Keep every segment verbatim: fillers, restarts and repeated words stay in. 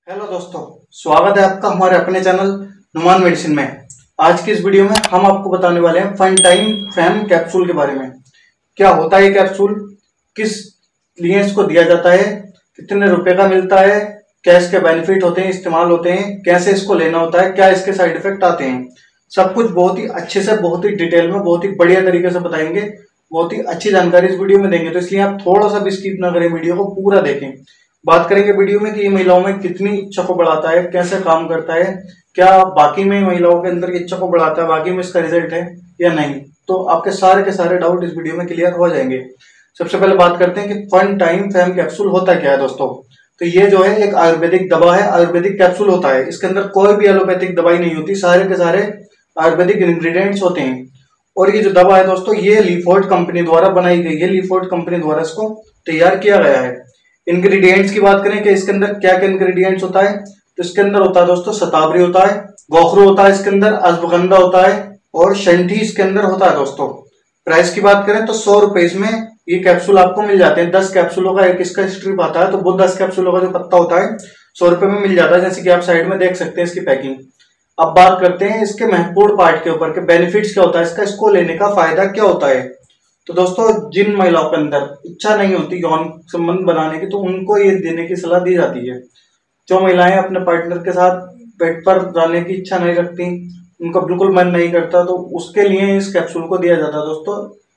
Hello दोस्तों, स्वागत है आपका हमारे अपने चैनल नुमान मेडिसिन में। आज की इस वीडियो में हम आपको बताने वाले हैं फन टाइम फैम कैप्सूल के बारे में। क्या होता है ये कैप्सूल, किस लिए इसको दिया जाता है, कितने रुपए का मिलता है, क्या इसके बेनिफिट होते हैं, इस्तेमाल होते हैं, कैसे इसको लेना होता है, क्या इसके साइड इफेक्ट आते हैं, सब कुछ बहुत ही अच्छे से, बहुत ही डिटेल में, बहुत ही बढ़िया तरीके से बताएंगे। बहुत ही अच्छी जानकारी इस वीडियो में देंगे, तो इसलिए आप थोड़ा सा भी स्किप ना करें, वीडियो को पूरा देखें। बात करेंगे वीडियो में कि ये महिलाओं में कितनी इच्छा को बढ़ाता है, कैसे काम करता है, क्या बाकी में महिलाओं के अंदर की इच्छा को बढ़ाता है, बाकी में इसका रिजल्ट है या नहीं। तो आपके सारे के सारे डाउट इस वीडियो में क्लियर हो जाएंगे। सबसे पहले बात करते हैं कि फन टाइम फैम कैप्सूल होता क्या है दोस्तों। तो ये जो है एक आयुर्वेदिक दवा है, आयुर्वेदिक कैप्सूल होता है। इसके अंदर कोई भी एलोपैथिक दवाई नहीं होती, सारे के सारे आयुर्वेदिक इंग्रेडिएंट्स होते हैं। और ये जो दवा है दोस्तों, ये लीफोर्ड कंपनी द्वारा बनाई गई है, लीफोर्ड कंपनी द्वारा इसको तैयार किया गया है। इंग्रेडिएंट्स की बात करें कि इसके अंदर क्या क्या इंग्रेडिएंट्स होता है, तो इसके अंदर होता है दोस्तों शतावरी होता है, गोखरू होता है, इसके अंदर अश्वगंधा होता है और शंठी इसके अंदर होता है दोस्तों। प्राइस की बात करें तो सौ रुपए इसमें ये कैप्सूल आपको मिल जाते हैं। दस कैप्सूलों का एक इसका स्ट्रिप आता है, तो वो दस कैप्सूलों का जो पत्ता होता है सौ रुपए में मिल जाता है, जैसे कि आप साइड में देख सकते हैं इसकी पैकिंग। अब बात करते हैं इसके महत्वपूर्ण पार्ट के ऊपर के बेनिफिट्स क्या होता है इसका, इसको लेने का फायदा क्या होता है। तो दोस्तों, जिन महिलाओं के अंदर इच्छा नहीं होती यौन संबंध बनाने की, तो उनको ये देने की सलाह दी जाती है। जो महिलाएं अपने पार्टनर के साथ बेड पर जाने की इच्छा नहीं रखती, उनका बिल्कुल मन नहीं करता, तो उसके लिए इस कैप्सूल को दिया जाता है दोस्तों।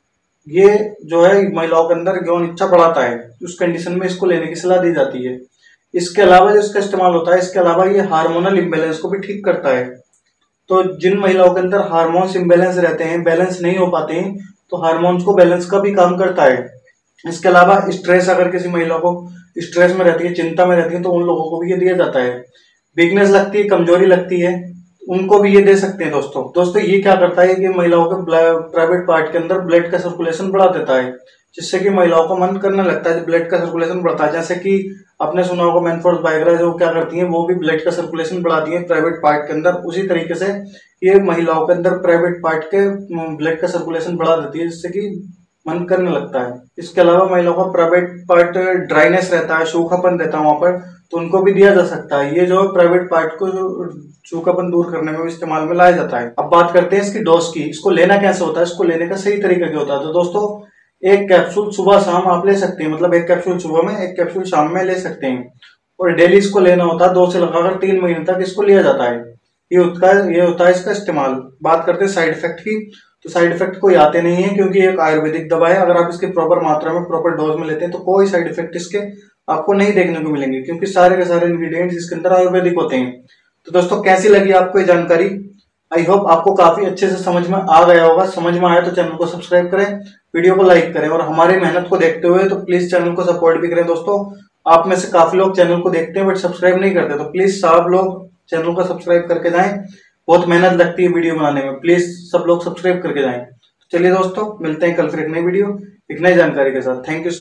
ये जो है महिलाओं के अंदर यौन इच्छा बढ़ाता है, उस कंडीशन में इसको लेने की सलाह दी जाती है। इसके अलावा जो इसका इस्तेमाल होता है, इसके अलावा ये हार्मोनल इम्बेलेंस को भी ठीक करता है। तो जिन महिलाओं के अंदर हार्मोन्स इम्बेलेंस रहते हैं, बैलेंस नहीं हो पाते हैं, तो हार्मोन्स को बैलेंस का भी काम करता है। इसके अलावा स्ट्रेस, अगर किसी महिला को स्ट्रेस में रहती है, चिंता में रहती है, तो उन लोगों को भी ये दिया जाता है। वीकनेस लगती है, कमजोरी लगती है, उनको भी ये दे सकते हैं दोस्तों। दोस्तों, ये क्या करता है कि महिलाओं के प्राइवेट पार्ट के अंदर ब्लड का सर्कुलेशन बढ़ा देता है, जिससे कि महिलाओं को मन करने लगता है, ब्लड का सर्कुलेशन बढ़ता है। जैसे कि आपने सुना होगा मेनफोर्स वाइग्रा जो क्या करती हैं, वो भी ब्लड का सर्कुलेशन बढ़ाती है प्राइवेट पार्ट के अंदर। उसी तरीके से ये महिलाओं के अंदर प्राइवेट पार्ट के ब्लड का सर्कुलेशन बढ़ा देती है, जिससे कि मन करने लगता है। इसके अलावा महिलाओं का प्राइवेट पार्ट ड्राइनेस रहता है, सूखापन रहता है वहां पर, तो उनको भी दिया जा सकता है। ये जो प्राइवेट पार्ट को सूखापन दूर करने में इस्तेमाल में लाया जाता है। अब बात करते हैं इसकी डोज की, इसको लेना कैसे होता है, इसको लेने का सही तरीका क्या होता है। तो दोस्तों, एक कैप्सूल सुबह शाम आप ले सकते हैं, मतलब एक कैप्सूल सुबह में, एक कैप्सूल शाम में ले सकते हैं। और डेली इसको लेना होता है, दो से लगाकर तीन महीने तक इसको लिया जाता है। ये होता है ये होता है इसका इस्तेमाल। बात करते हैं साइड इफेक्ट की, तो साइड इफेक्ट कोई आते नहीं है, क्योंकि एक आयुर्वेदिक दवा है। अगर आप इसकी प्रॉपर मात्रा में, प्रॉपर डोज में लेते हैं, तो कोई साइड इफेक्ट इसके आपको नहीं देखने को मिलेंगे, क्योंकि सारे के सारे इंग्रेडिएंट्स इसके अंदर आयुर्वेदिक होते हैं। तो दोस्तों, कैसी लगी आपको ये जानकारी? आई होप आपको काफी अच्छे से समझ में आ गया होगा। समझ में आया तो चैनल को सब्सक्राइब करें, वीडियो को लाइक करें, और हमारी मेहनत को देखते हुए तो प्लीज चैनल को सपोर्ट भी करें। दोस्तों, आप में से काफी लोग चैनल को देखते हैं बट सब्सक्राइब नहीं करते, तो प्लीज सब लोग चैनल को सब्सक्राइब करके जाएं। बहुत मेहनत लगती है वीडियो बनाने में, प्लीज सब लोग सब्सक्राइब करके जाएं। चलिए दोस्तों, मिलते हैं कल फिर एक नई वीडियो, एक नई जानकारी के साथ। Thank you.